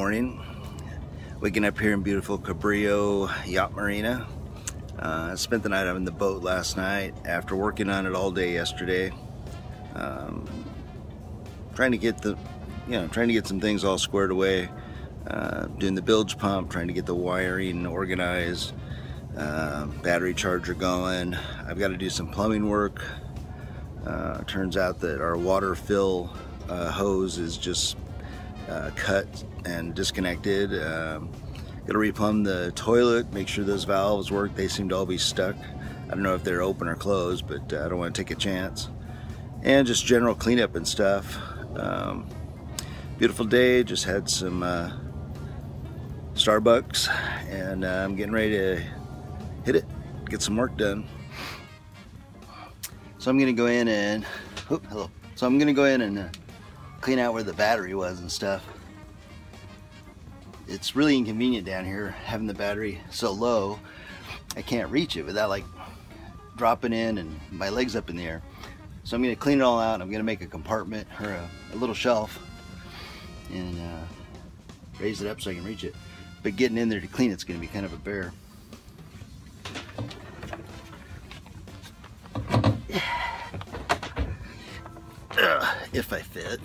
morning. Waking up here in beautiful Cabrillo Yacht Marina. I spent the night on the boat last night after working on it all day yesterday. Trying to get some things all squared away. Doing the bilge pump, trying to get the wiring organized, battery charger going. I've got to do some plumbing work. Turns out that our water fill hose is just cut and disconnected. Gotta replumb the toilet, make sure those valves work. They seem to all be stuck. I don't know if they're open or closed, but I don't want to take a chance. And just general cleanup and stuff. Beautiful day, just had some Starbucks, and I'm getting ready to hit it, get some work done. So I'm gonna go in and clean out where the battery was and stuff. It's really inconvenient down here having the battery so low. I can't reach it without like dropping in and my legs up in the air. So I'm gonna clean it all out. I'm gonna make a compartment or a little shelf and raise it up so I can reach it. But getting in there to clean it's gonna be kind of a bear. If I fit.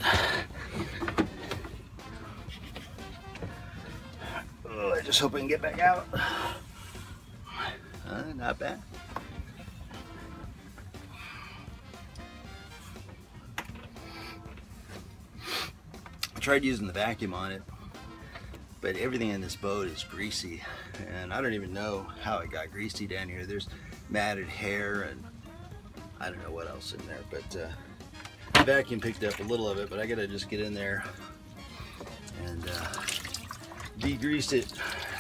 Oh, I just hope I can get back out. Not bad. I tried using the vacuum on it, but everything in this boat is greasy, and I don't even know how it got greasy down here. There's matted hair and I don't know what else in there, but the vacuum picked up a little of it, but I gotta just get in there and degrease it.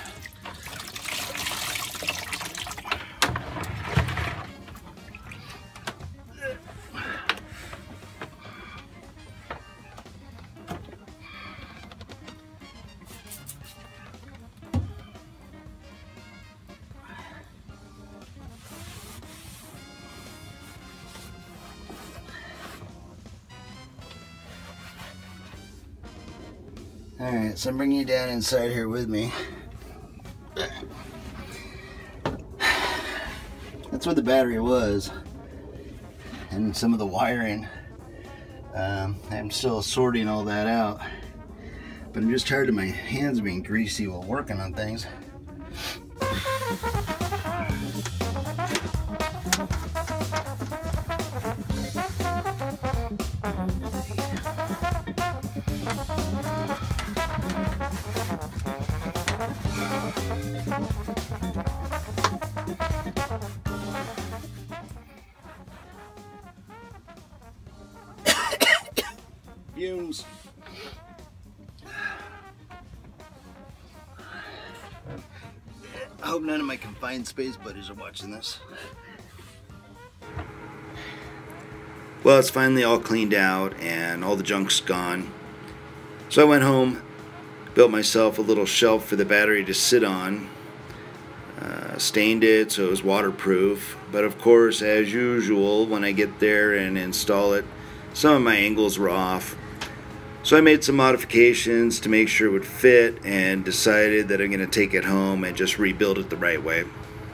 Alright, so I'm bringing you down inside here with me. That's where the battery was, and some of the wiring. I'm still sorting all that out, but I'm just tired of my hands being greasy while working on things. Fumes. I hope none of my confined space buddies are watching this. Well, it's finally all cleaned out and all the junk's gone. So I went home, built myself a little shelf for the battery to sit on, stained it so it was waterproof. But of course, as usual, when I get there and install it, some of my angles were off. So I made some modifications to make sure it would fit and decided that I'm going to take it home and just rebuild it the right way.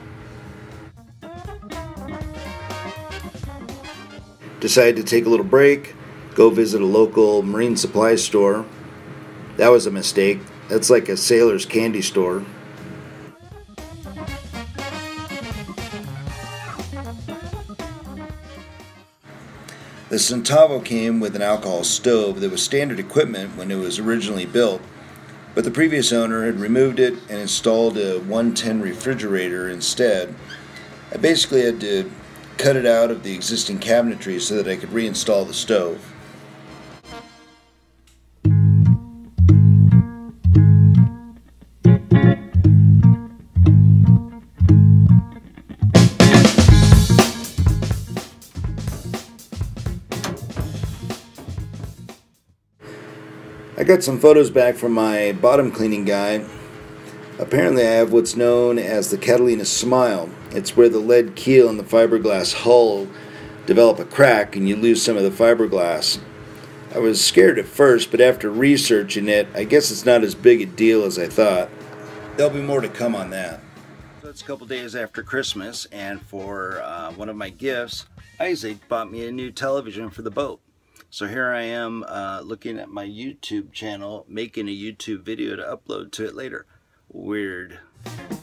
Decided to take a little break, go visit a local marine supply store. That was a mistake. That's like a sailor's candy store. The Centavo came with an alcohol stove that was standard equipment when it was originally built, but the previous owner had removed it and installed a 110 refrigerator instead. I basically had to cut it out of the existing cabinetry so that I could reinstall the stove. I got some photos back from my bottom cleaning guy. Apparently I have what's known as the Catalina smile. It's where the lead keel and the fiberglass hull develop a crack and you lose some of the fiberglass. I was scared at first, but after researching it, I guess it's not as big a deal as I thought. There'll be more to come on that. So it's a couple days after Christmas, and for one of my gifts, Isaac bought me a new television for the boat. So here I am looking at my YouTube channel, making a YouTube video to upload to it later. Weird.